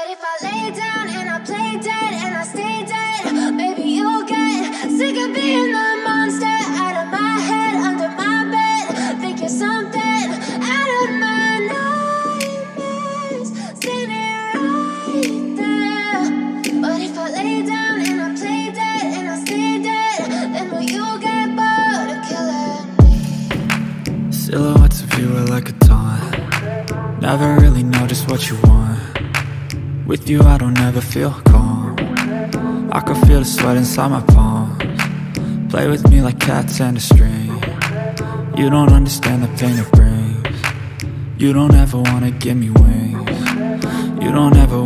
if I lay down and I play dead and I stay dead, maybe you'll get sick of being the monster out of my head, under my bed. Think you're something out of my nightmares, standing right there. But if I lay down and I play dead and I stay dead, then will you get bored of killing me? Silhouettes of you are like a taunt. Never really know just what you want. With you I don't ever feel calm. I can feel the sweat inside my palms. Play with me like cats and a string. You don't understand the pain it brings. You don't ever wanna give me wings. You don't ever